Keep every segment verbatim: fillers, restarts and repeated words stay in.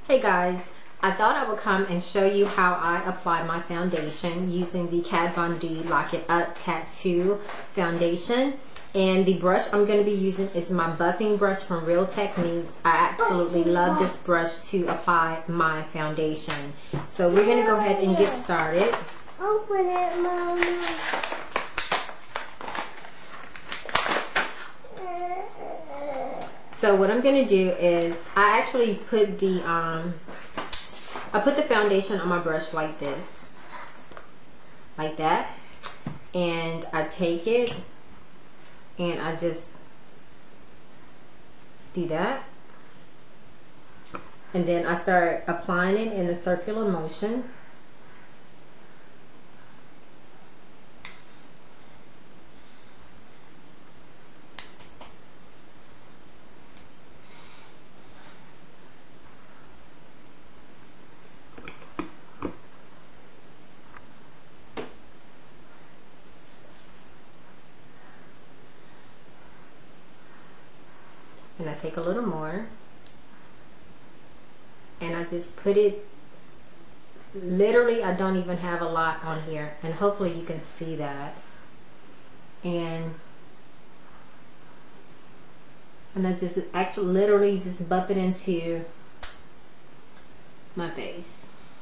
Hey guys, I thought I would come and show you how I apply my foundation using the Kat Von D Lock It Up Tattoo Foundation. And the brush I'm going to be using is my buffing brush from Real Techniques. I absolutely love this brush to apply my foundation. So we're going to go ahead and get started. Open it, Mama. So what I'm going to do is I actually put the um I put the foundation on my brush like this, like that, and I take it and I just do that, and then I start applying it in a circular motion. And I take a little more and I just put it, literally I don't even have a lot on here, and hopefully you can see that. And and I just actually literally just buff it into my face.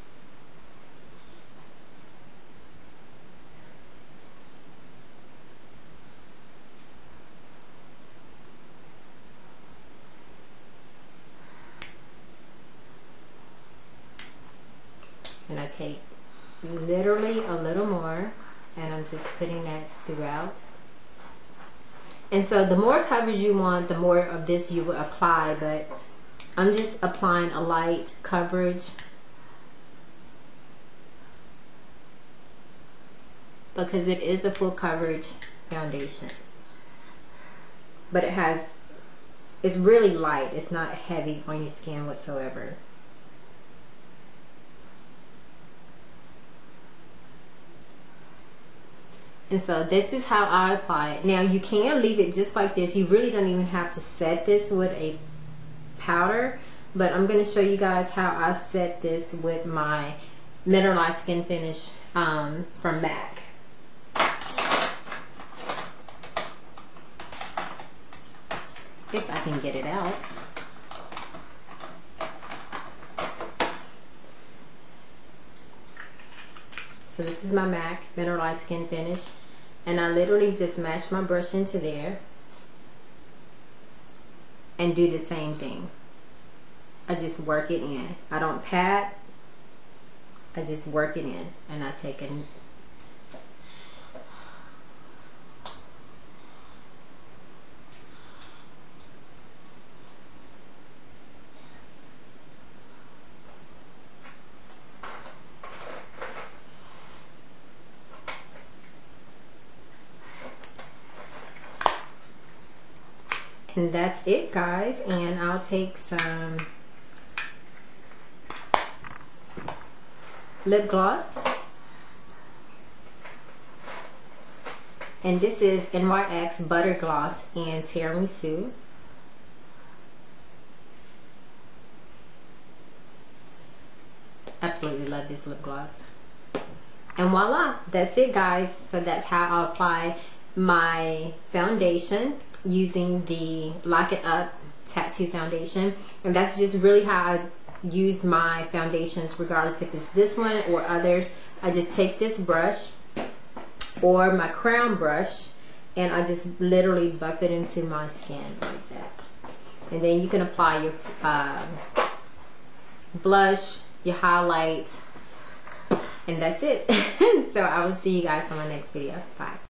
And I take literally a little more and I'm just putting that throughout. And so the more coverage you want, the more of this you will apply, but I'm just applying a light coverage because it is a full coverage foundation, but it has, it's really light, it's not heavy on your skin whatsoever. And so this is how I apply it. Now you can leave it just like this. You really don't even have to set this with a powder, but I'm going to show you guys how I set this with my Mineralized Skin Finish um, from MAC. If I can get it out. So this is my MAC Mineralized Skin Finish, and I literally just mash my brush into there and do the same thing. I just work it in. I don't pat, I just work it in, and I take it. And that's it, guys. And I'll take some lip gloss, and this is N Y X Butter Gloss and Tiramisu. Absolutely love this lip gloss. And voila, that's it, guys. So that's how I apply my foundation using the Lock It Up Tattoo Foundation. And that's just really how I use my foundations, regardless if it's this one or others. I just take this brush or my crown brush and I just literally buff it into my skin like that. And then you can apply your uh, blush, your highlight, and that's it. So I will see you guys on my next video. Bye.